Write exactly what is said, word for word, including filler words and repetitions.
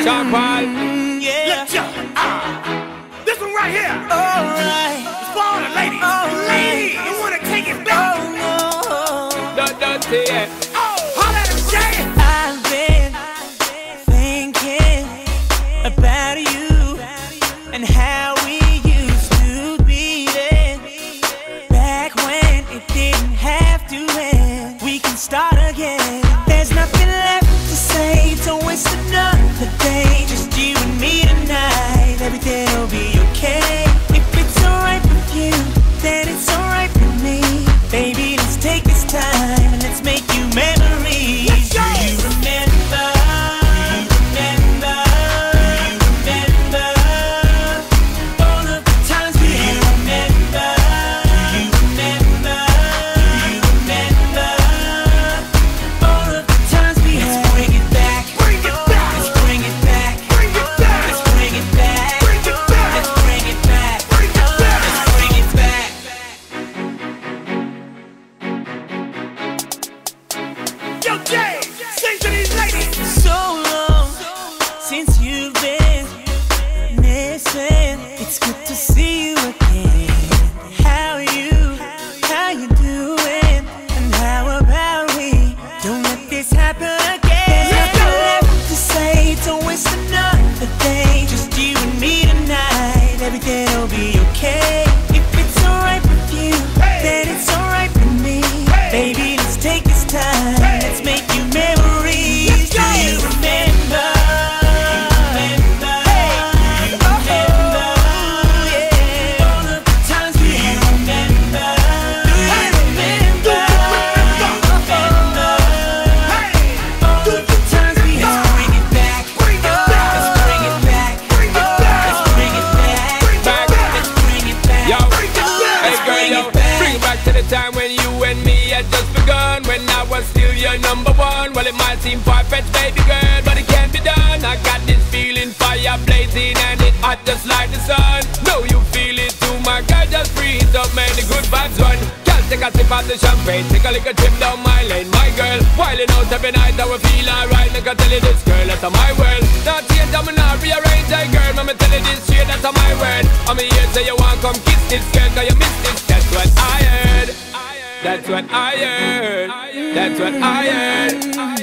Sean Paul. Mm, yeah. Let's go. Ah. This one right here. Alright. It's for all the ladies. Alright. Ladies, you wanna take it back? Oh no. Don't, don't say it. Oh, holla at him, Jay. I've been thinking about you and how we used to be then. Back when it didn't have to end. We can start again. There's nothing left to say. Don't waste another day. Just you and me tonight. Everything will be okay. If it's alright with you, then it's alright with me. Baby, let's take this time and let's make you memories. Let's go. Do you remember? Do you remember? Do you remember all of the times we had? Do you remember? Do you remember? Do you remember all of the times we had? Let's bring it back. Bring it back. Let's bring it back. Bring it back. Let's bring it back. Bring it back. Let's bring it back. Bring it back. Let's bring it back. Yo, Jay, sing to these ladies. So long since you've been missing. It's good to see you again. How you, how you doing? And how about we don't let this happen again? There's nothing left to say. Don't waste another day. Just you and me tonight. Everything will be okay. If it's alright with you, then it's alright with me. Baby, let's take this time. Let's make you memories. Do you remember? Remember? Do you remember? Yeah. All of the times we had. Remember? Do you remember? Remember? All of the times we had. Let's bring it back. Bring it back. Let's bring it back. Bring it back. Let's bring it back. Back. Let's bring it back. Yo, Bring it back. hey girl, bring yo, it back. bring it back to the time when you and me had just begun. When I was still your number one. Well, it might seem far-fetched, baby girl, but it can't be done. I got this feeling, fire blazing, and it hot just like the sun. Know you feel it too, my girl, just breathe up, man, the good vibes run. Girl, take a sip of the champagne, take a little trip down my lane, my girl. Wildin' out every night, I will feel alright. Like I tell you this, girl, that's my world. Not change, I'm not rearrange, hey girl, I'ma tell you this shit, that's my word. I'm here, say you want come kiss this girl, cause you miss this. That's what I heard. That's what I heard. That's what I heard.